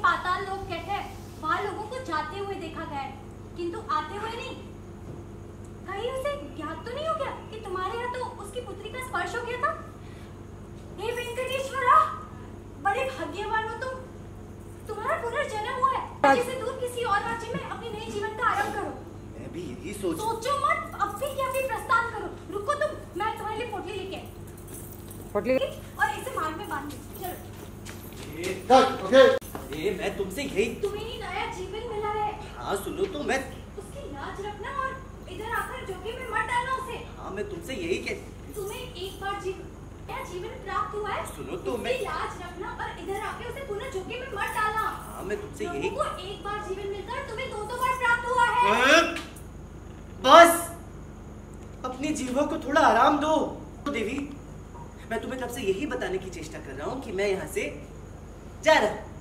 पाताल लोक कहते हैं, वहाँ लोगों को जाते हुए देखा गया है, किंतु आते हुए नहीं। कहीं उसे ज्ञात तो नहीं हो गया कि तुम्हारे यहाँ तो उसकी पुत्री का स्पर्श हो गया था? हे वेंकटेश्वरा, बड़े भाग्यवान हो तुम। तुम्हारा पुनर्जन्म हुआ है। राज्य से दूर किसी और राज्य में अपने नए जीवन का आरंभ करो। मैं भी यही सोचो मत, अब भी क्या भी प्रस्थान करो। रुको तुम, मैं तुम्हारे लिए पोटली लेके और इसे मार्ग में बांध दो। चलो। ओके। मैं तुमसे यही। तुम्हें ही नया जीवन मिला है। हाँ सुनो तो मैं। उसकी लाज रखना और इधर आकर जोखिम में मत डालना उसे। हाँ मैं तुमसे यही कह। तुम्हें एक बार नया जीवन प्राप्त हुआ है। सुनो तो मैं। लाज रखना और इधर आके उसे पुनः जोखिम में मत डालना। हाँ मैं तुमसे यही। को एक बार जीवन मिलकर तुम्हें दो बार प्राप्त हुआ है। बस अपनी जीभों को थोड़ा आराम दो। देवी, मैं तुम्हें तब से यही बताने की चेष्टा कर रहा हूँ कि मैं यहाँ से जा रहा हूँ।